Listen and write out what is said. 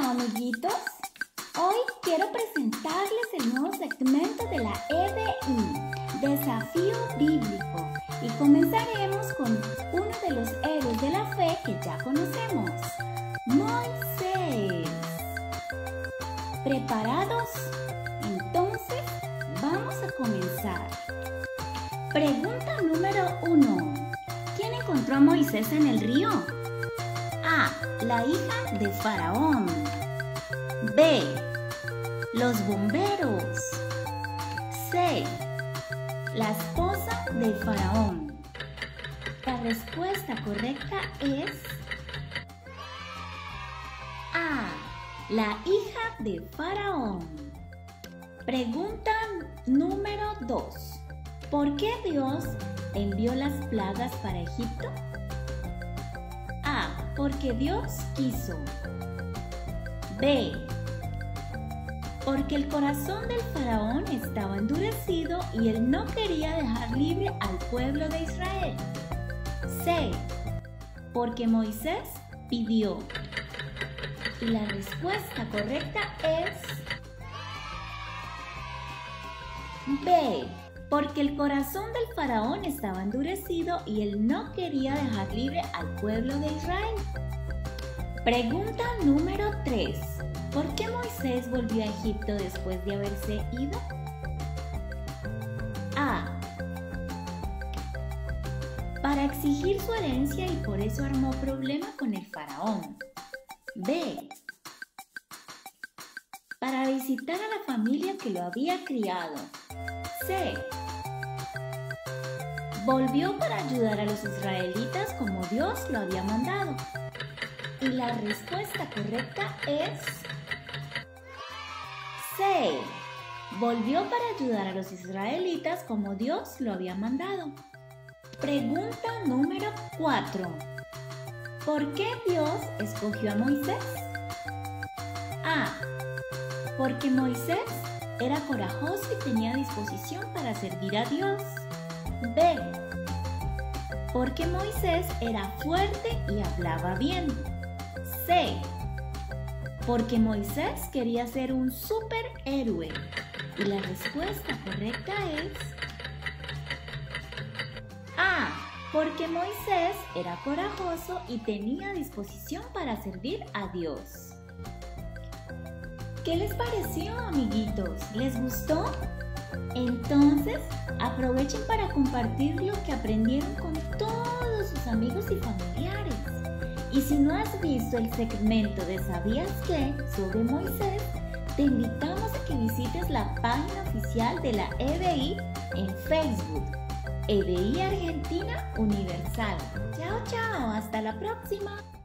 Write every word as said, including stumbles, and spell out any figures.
Hola amiguitos, hoy quiero presentarles el nuevo segmento de la E B I, Desafío Bíblico, y comenzaremos con uno de los héroes de la fe que ya conocemos, Moisés. ¿Preparados? Entonces, vamos a comenzar. Pregunta número uno. ¿Quién encontró a Moisés en el río? A. La hija de Faraón. B. Los bomberos. C. La esposa de Faraón. La respuesta correcta es A. La hija de Faraón. Pregunta número dos. ¿Por qué Dios envió las plagas para Egipto? A. Porque Dios quiso. B. Porque el corazón del faraón estaba endurecido y él no quería dejar libre al pueblo de Israel. C. Porque Moisés pidió. Y la respuesta correcta es B. Porque el corazón del faraón estaba endurecido y él no quería dejar libre al pueblo de Israel. Pregunta número tres. ¿Por qué Moisés volvió a Egipto después de haberse ido? A. Para exigir su herencia y por eso armó problema con el faraón. B. Para visitar a la familia que lo había criado. C. Volvió para ayudar a los israelitas como Dios lo había mandado. Y la respuesta correcta es C. Volvió para ayudar a los israelitas como Dios lo había mandado. Pregunta número cuatro. ¿Por qué Dios escogió a Moisés? A. Porque Moisés era corajoso y tenía disposición para servir a Dios. B. Porque Moisés era fuerte y hablaba bien. C. Porque Moisés quería ser un superhéroe. Y la respuesta correcta es A. Porque Moisés era corajoso y tenía disposición para servir a Dios. ¿Qué les pareció, amiguitos? ¿Les gustó? Entonces, aprovechen para compartir lo que aprendieron con todos sus amigos y familiares. Y si no has visto el segmento de ¿Sabías qué? Sobre Moisés, te invitamos a que visites la página oficial de la E B I en Facebook, E B I Argentina Universal. Chao, chao, hasta la próxima.